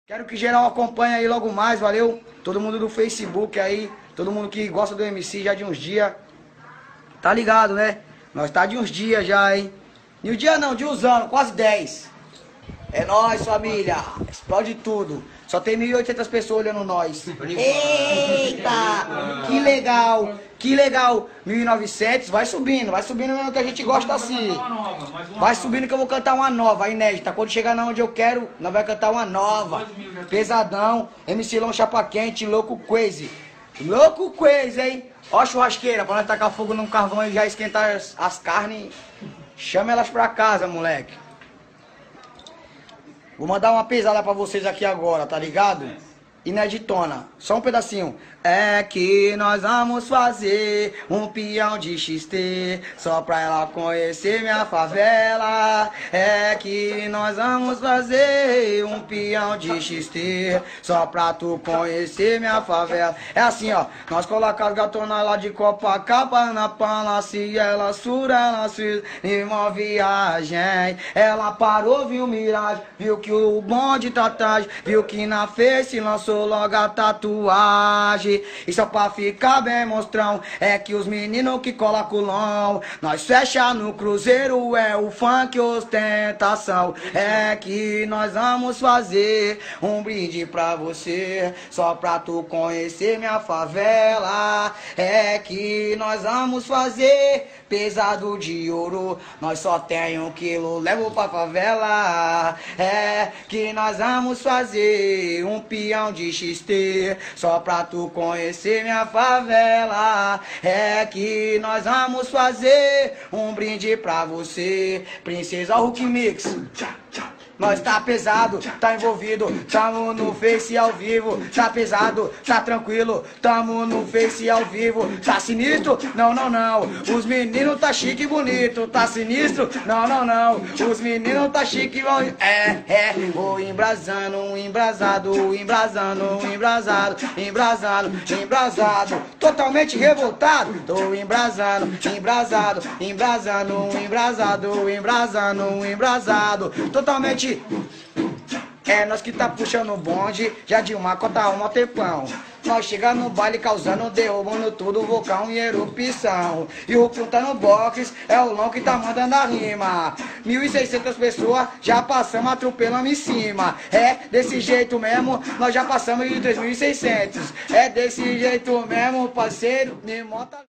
Quero que geral acompanhe aí logo mais, valeu? Todo mundo do Facebook aí, todo mundo que gosta do MC já de uns dias. Tá ligado, né? Nós tá de uns dias já, hein? De um dia não, de uns anos, quase 10. É nóis, família. Explode tudo. Só tem 1.800 pessoas olhando nós. Eita! Que legal! Que legal! 1.900, vai subindo mesmo que a gente gosta assim. Vai subindo que eu vou cantar uma nova, inédita. Quando chegar na onde eu quero, nós vai cantar uma nova. Pesadão, MC Long Chapa Quente, Louco Crazy. Louco Crazy, hein? Ó a churrasqueira, pra nós tacar fogo num carvão e já esquentar as carnes. Chama elas pra casa, moleque. Vou mandar uma pesada pra vocês aqui agora, tá ligado? Ineditona, só um pedacinho. É que nós vamos fazer um peão de XT, só pra ela conhecer minha favela. É que nós vamos fazer um peão de XT, só pra tu conhecer minha favela. É assim, ó, nós colocamos as gatonas lá de Copacabana, se ela sura, ela se uma viagem. Ela parou, viu miragem, viu que o bonde tá tarde, viu que na face lançou logo a tatuagem. E só pra ficar bem monstrão, é que os meninos que colam culão, nós fecha no cruzeiro, é o funk ostentação. É que nós vamos fazer um brinde pra você, só pra tu conhecer minha favela. É que nós vamos fazer pesado de ouro, nós só tem 1 quilo, levo pra favela. É que nós vamos fazer um peão de XT, só pra tu conhecer minha favela. É que nós vamos fazer um brinde pra você, Princesa Hulk Mix. Nós tá pesado, tá envolvido, tamo no Face ao vivo. Tá pesado, tá tranquilo, tamo no Face ao vivo. Tá sinistro? Não, não, não. Os meninos tá chique e bonito. Tá sinistro? Não, não, não. Os meninos tá chique e bonito. Vou embrasando, embrasado, embrasando, embrasado, embrasado, embrasado. Totalmente revoltado. Tô embrasando, embrasado, embrasando, embrasado, embrasando, embrasado. Totalmente. É nós que tá puxando o bonde, já de uma cota uma tempão. Nós chega no baile causando, derrubando tudo, vulcão e erupção. E o Pum tá no box, é o Long que tá mandando a rima. 1.600 pessoas, já passamos, atropelamos em cima. É desse jeito mesmo, nós já passamos de 3.600. É desse jeito mesmo, parceiro, me mota.